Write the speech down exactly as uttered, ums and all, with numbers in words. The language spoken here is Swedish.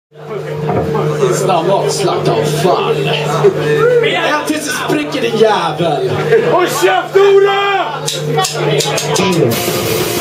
Snabbmat, slaktavfall. En tills det spricker din jävel. Håll käft, Ora!